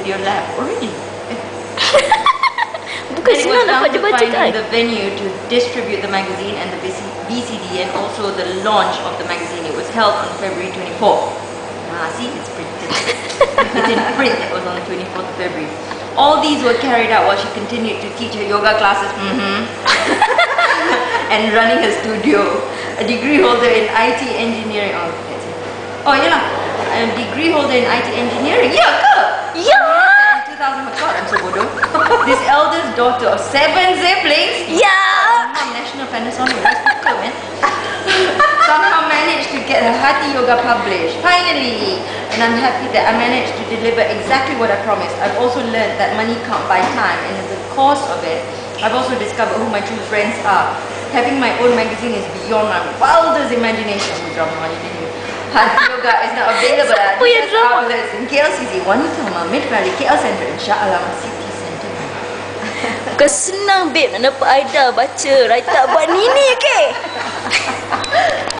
video lab already. Bukan And it was senang nak down to baca-baca finding kan? the venue to distribute the magazine and the BCD, and also the launch of the magazine. It was held on February 24th. See, it's printed. It's in print. It was on the 24th of February. All these were carried out while she continued to teach her yoga classes and running her studio. A degree holder in IT engineering. Oh, that's it. Oh, yeah. A degree holder in IT engineering. Yeah, ke? Ya. In 2000, oh God, I'm so bodoh. This eldest daughter of 7 siblings. Ya. Mom, National Panasonic rice cooker, man. Somehow managed to get her HatiYoga published. Finally! And I'm happy that I managed to deliver exactly what I promised. I've also learned that money can't buy time, and in the course of it, I've also discovered who my true friends are. Having my own magazine is beyond my wildest imagination. Drama ni dia. HatiYoga is now available at Siapa yang diverse drama? outlets in KLCC, Wanitama, Mid-Valley, KL Central, and Shah Alam City Centre. Bukan senang babe nak dapat Aida baca write up buat Ninie ke?